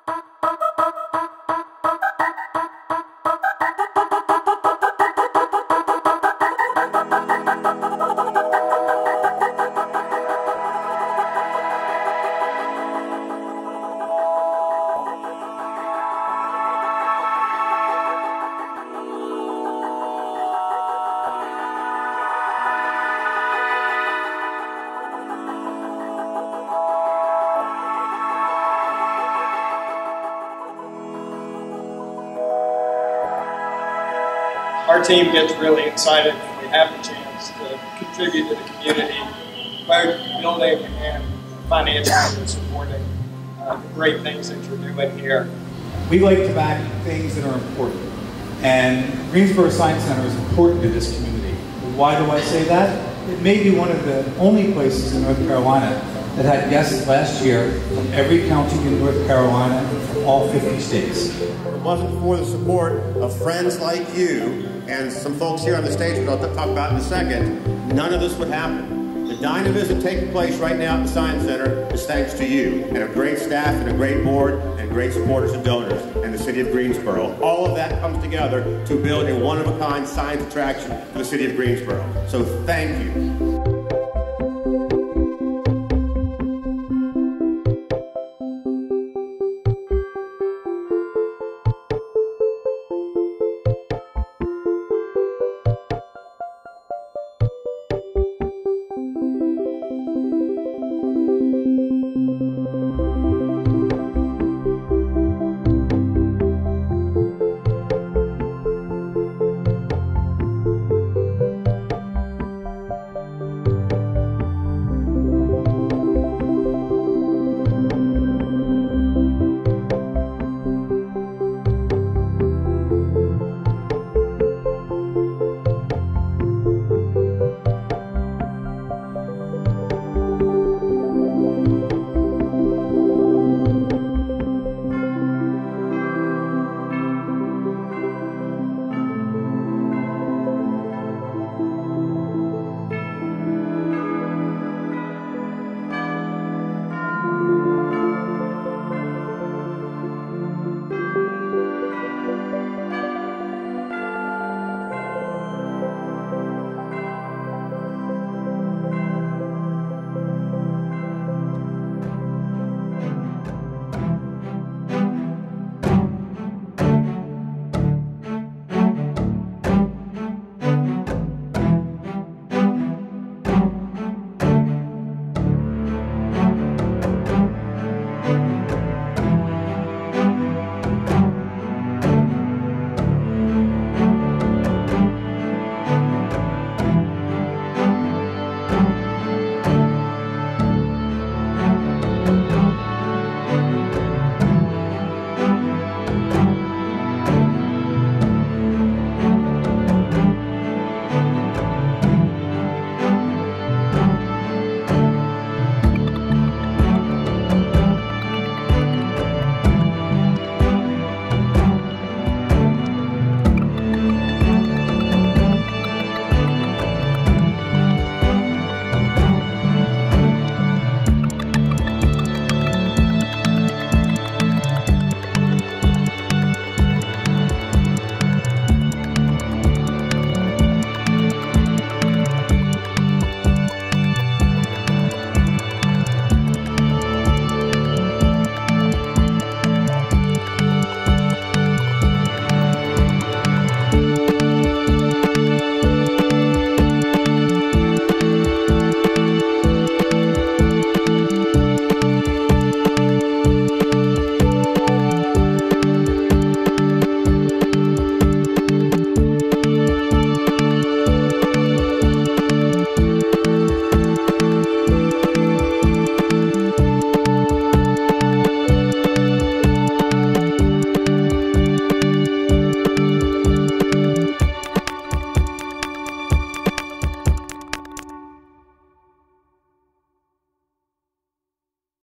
Our team gets really excited when we have the chance to contribute to the community, both building and financially supporting the great things that you're doing here. We like to back things that are important, and Greensboro Science Center is important to this community. Why do I say that? It may be one of the only places in North Carolina that had guests last year from every county in North Carolina and from all 50 states. If it wasn't for the support of friends like you and some folks here on the stage that I'll talk about in a second, none of this would happen. The dynamism taking place right now at the Science Center is thanks to you and a great staff and a great board and great supporters and donors and the city of Greensboro. All of that comes together to build a one-of-a-kind science attraction for the city of Greensboro. So thank you.